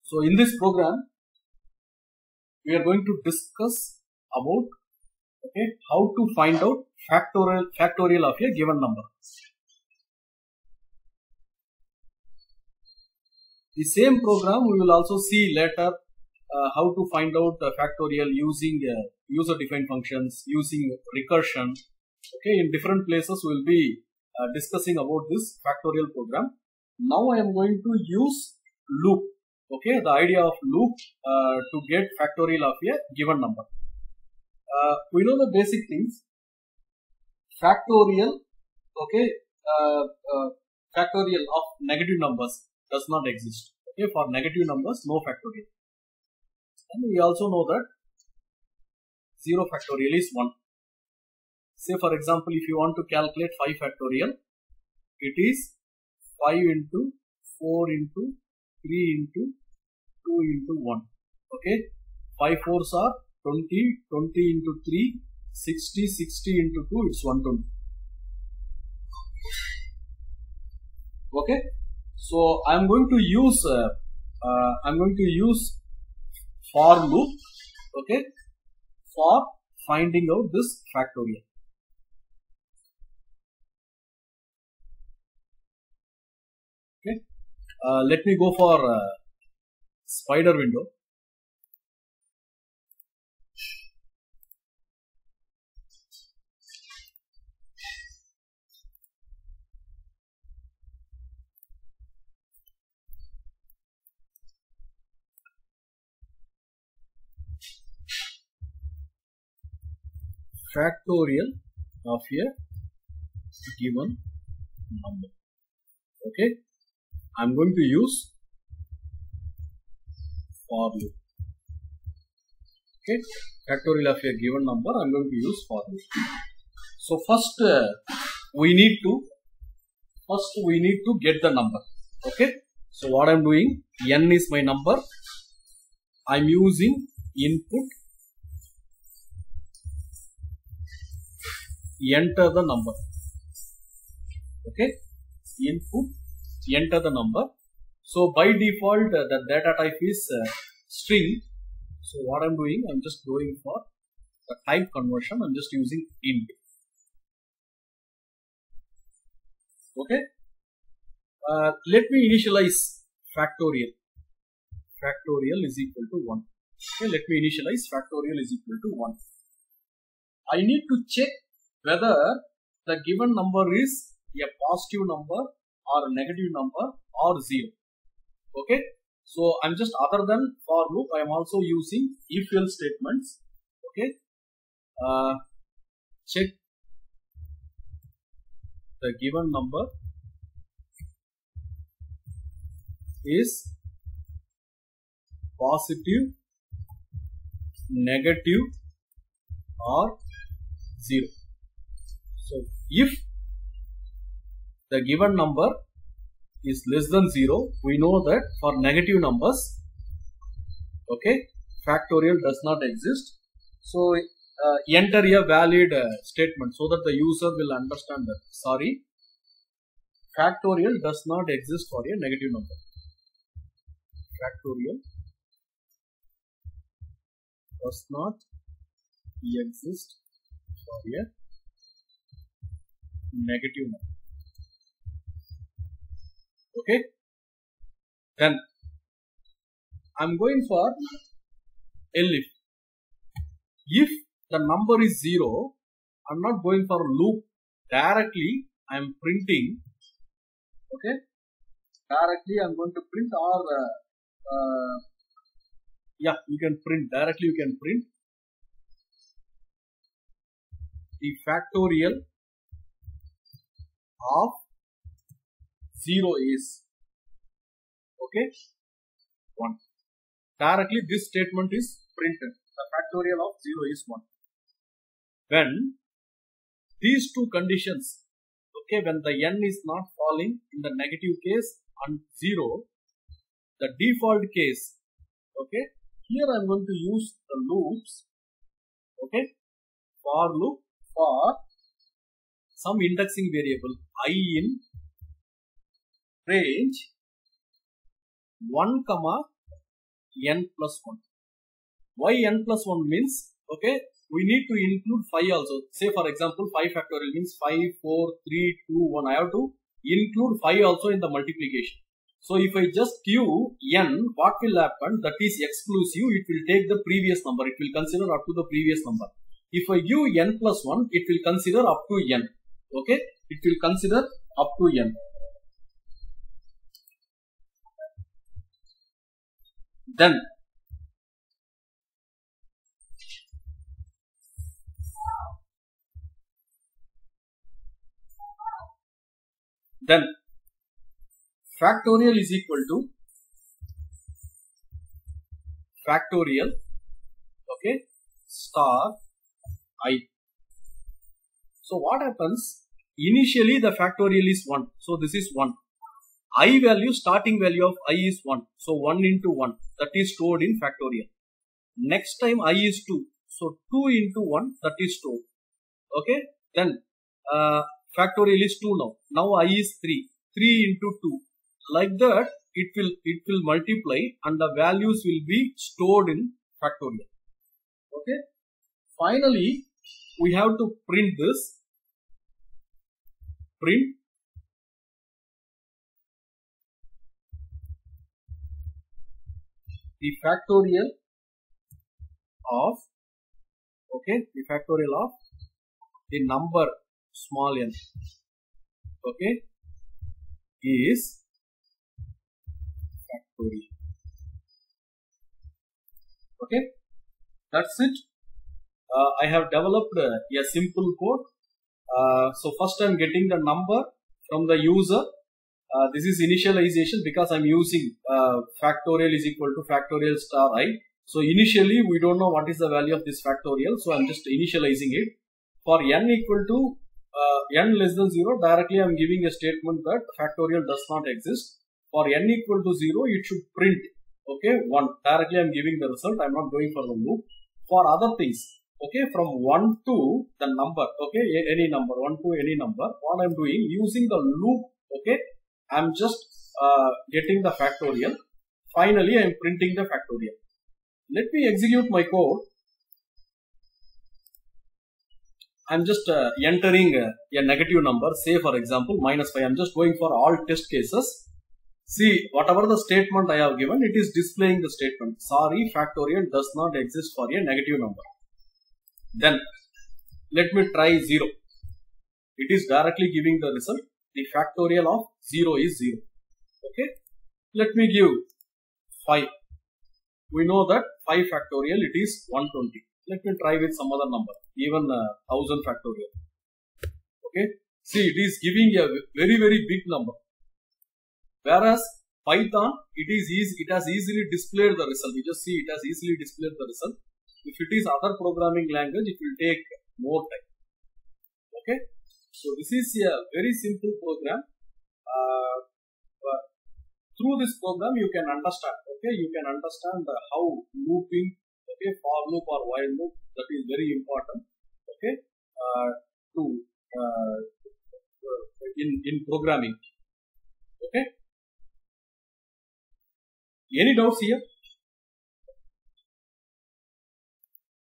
So in this program, we are going to discuss about how to find out factorial of a given number. The same program we will also see later how to find out the factorial using user-defined functions, using recursion. In different places we will be discussing about this factorial program. Now I am going to use loop. The idea of loop to get factorial of a given number. We know the basic things. Factorial, factorial of negative numbers does not exist. For negative numbers, no factorial. And we also know that 0 factorial is 1. Say for example, if you want to calculate 5 factorial, it is 5 into 4 into 3 into 2 into 1. 5 fours are 20, 20 into 3, 60, 60 into 2, it's 120. So I am going to use for loop, for finding out this factorial. Let me go for spider window. Factorial of a given number. I am going to use for loop. Factorial of a given number, I am going to use for loop. So first we need to get the number. So what I am doing, n is my number. I am using input, enter the number. Input, enter the number. So by default the data type is string. So what I am doing, I am just going for the type conversion. I am just using int. Let me initialize factorial. Factorial is equal to 1. Let me initialize factorial is equal to 1. I need to check whether the given number is a positive number or a negative number or 0. So I am just, other than for loop, I am also using if-else statements. Check the given number is positive, negative or 0. So if the given number is less than 0, we know that for negative numbers, factorial does not exist. So enter a valid statement so that the user will understand that, sorry, factorial does not exist for a negative number. Factorial does not exist for a negative number. Then I am going for elif. If the number is 0, I am not going for loop. Directly I am printing. Directly I am going to print, or you can print directly. You can print the factorial of 0 is 1. Directly this statement is printed. The factorial of 0 is 1. When these two conditions, when the n is not falling in the negative case and 0, the default case, here I am going to use the loops, for loop for some indexing variable I in range 1, n plus 1. Why n plus 1 means, okay, we need to include 5 also. Say for example, 5 factorial means 5, 4, 3, 2, 1. I have to include 5 also in the multiplication. So if I just give n, what will happen? That is exclusive. It will take the previous number. It will consider up to the previous number. If I give n plus 1, it will consider up to n. Okay, it will consider up to n. Then factorial is equal to factorial, okay, star I. So what happens? Initially the factorial is 1. So this is 1. I value, starting value of I is 1. So 1 into 1, that is stored in factorial. Next time I is 2. So 2 into 1, that is stored. Okay. Then factorial is 2 now. Now I is 3. 3 into 2. Like that, it will multiply and the values will be stored in factorial. Okay. Finally, we have to print this. Print the factorial of, okay, the factorial of the number small n, okay, is factorial. Okay, that's it. I have developed a simple code. So first I am getting the number from the user. This is initialization because I am using factorial is equal to factorial star I. So initially we don't know what is the value of this factorial. So I am just initializing it. For n equal to n less than 0, directly I am giving a statement that factorial does not exist. For n equal to 0, it should print, okay, 1. Directly I am giving the result. I am not going for the loop. For other things, okay, from 1 to the number, okay, any number, 1 to any number, what I am doing, using the loop, okay, I am just getting the factorial. Finally, I am printing the factorial. Let me execute my code. I am just entering a negative number, say for example -5. I am just going for all test cases. See, whatever the statement I have given, it is displaying the statement. Sorry, factorial does not exist for a negative number. Then, let me try 0. It is directly giving the result. The factorial of 0 is 0. Okay. Let me give 5. We know that 5 factorial, it is 120. Let me try with some other number, even 1000 factorial. Okay. See, it is giving a very, very big number. Whereas Python, it has easily displayed the result. You just see, it has easily displayed the result. If it is other programming language, it will take more time. Okay. So this is a very simple program. Through this program, you can understand. Okay, you can understand how looping, okay, for loop or while loop, that is very important. Okay, in programming. Okay. Any doubts here?